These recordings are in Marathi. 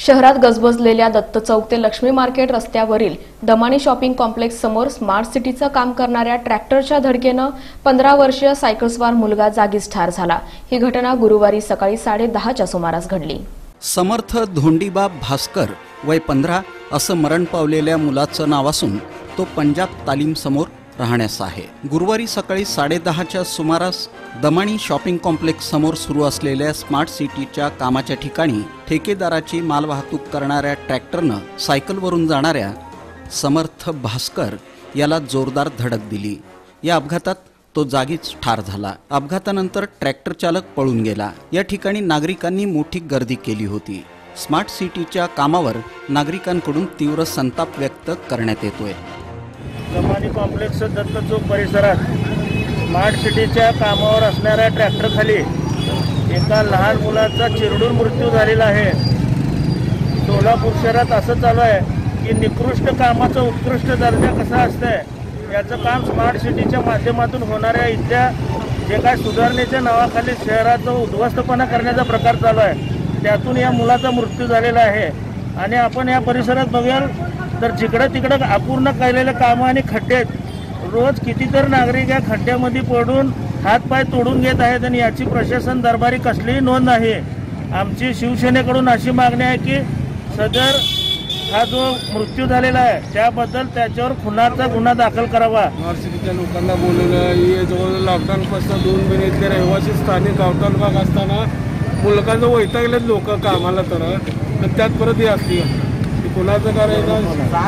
शहरात गजबजलेल्या दत्त चौक ते लक्ष्मी मार्केट रस्त्यावरील दमानी शॉपिंग कॉम्प्लेक्स समोर स्मार्ट सिटीचं काम करणाऱ्या ट्रॅक्टरच्या धडकेनं 15 वर्षीय सायकलस्वार मुलगा जागीच ठार झाला। ही घटना गुरुवारी सकाळी 10:30च्या सुमारास घडली। समर्थ धोंडीबा भास्कर वय 15 असं मरण पावलेल्या मुलाचं नाव असून तो पंजाब तालीम समोर राहण्यास आहे। गुरुवारी सकाळी 10:30च्या सुमारास दमानी शॉपिंग कॉम्प्लेक्स समोर सुरू असलेल्या स्मार्ट सिटीच्या कामाच्या ठिकाणी ठेकेदाराची मालवाहतूक करणाऱ्या ट्रॅक्टरनं सायकलवरून जाणाऱ्या समर्थ भास्कर याला जोरदार धडक दिली। या अपघातात तो जागीच ठार झाला। अपघातानंतर ट्रॅक्टर चालक पळून गेला। या ठिकाणी नागरिकांनी मोठी गर्दी केली होती। स्मार्ट सिटीच्या कामावर नागरिकांकडून तीव्र संताप व्यक्त करण्यात येतोय। दमानी कॉम्प्लेक्स दत्त चौक परिसरात स्मार्ट सिटीच्या कामावर असणाऱ्या ट्रॅक्टरखाली एका लहान मुलाचा चिरडून मृत्यू झालेला आहे। सोलापूर शहरात असं चालू आहे की निकृष्ट कामाचा उत्कृष्ट दर्जा कसा असतंय याचं काम स्मार्ट सिटीच्या माध्यमातून होणाऱ्या इथल्या जे काय सुधारणेच्या नावाखाली शहराचा उद्ध्वस्तपणा करण्याचा प्रकार चालू आहे, त्यातून या मुलाचा मृत्यू झालेला आहे। आणि आपण या परिसरात बघाल तर जिकडं तिकडं अपूर्ण केलेले कामं आणि खड्डे रोज कितीतरी नागरिक या खड्ड्यामध्ये पडून हातपाय तोडून घेत आहेत आणि याची प्रशासन दरबारी कसलीही नोंद नाही। आमची शिवसेनेकडून अशी मागणी आहे की सदर हा जो मृत्यू झालेला आहे त्याबद्दल त्याच्यावर खुनाचा गुन्हा दाखल करावा। स्मार्ट सिटीच्या लोकांना बोलवलं, जवळ लॉकडाऊनपासून 2 महिने इथले रहिवासी स्थानिक गावठाण भाग असताना मुलकांचं वैतागलेत लोक कामाला, तर त्यात परत हे असते कोणाचं करायचं।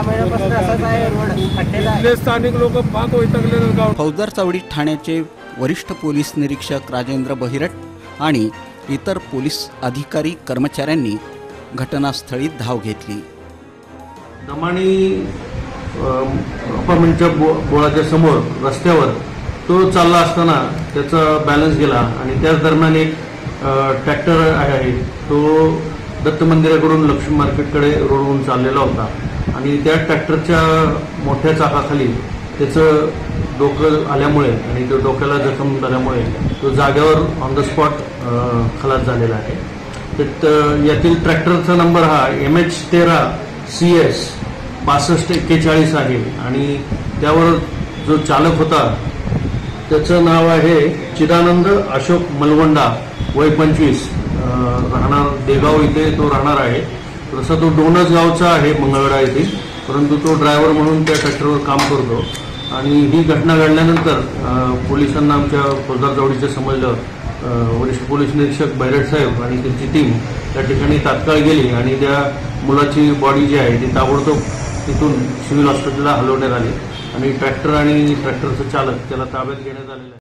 स्थानिक लोक पाक वैतागले। फौजदार चावडी ठाण्याचे वरिष्ठ पोलीस निरीक्षक राजेंद्र बहिरट आणि इतर पोलीस अधिकारी कर्मचाऱ्यांनी घटनास्थळी धाव घेतली। दमानी अपार्टमेंटच्या बोळाच्या समोर रस्त्यावर तो चालला असताना त्याचा बॅलन्स गेला आणि त्याच दरम्यान एक ट्रॅक्टर आहे तो दत्त मंदिराकडून लक्ष्मी मार्केटकडे रोडवरून चाललेला होता आणि त्या ट्रॅक्टरच्या मोठ्या चाकाखाली त्याचं डोकं आल्यामुळे आणि तो डोक्याला जखम झाल्यामुळे तो जागेवर ऑन द स्पॉट खलास झालेला आहे। तर यातील ट्रॅक्टरचा नंबर हा MH13 CS 6241 आहे आणि त्यावर जो चालक होता त्याचं नाव आहे चिदानंद अशोक मलवंडा वय 25 राहणार देगाव इथे तो राहणार आहे। तसा तो डोनस गावचा आहे मंगळवेढा येथे, परंतु तो ड्रायव्हर म्हणून त्या ट्रॅक्टरवर काम करतो। आणि ही घटना घडल्यानंतर पोलिसांना आमच्या फौजदार चावडीचं समजलं। वरिष्ठ पोलीस निरीक्षक बैरट साहेब आणि त्यांची टीम त्या ठिकाणी तात्काळ गेली आणि त्या मुलाची बॉडी जी आहे ती ताबडतोब तिथून सिव्हिल हॉस्पिटलला हलवण्यात आली आणि ट्रॅक्टर आणि ट्रॅक्टरचं चालक त्याला ताब्यात घेण्यात आलेलं आहे।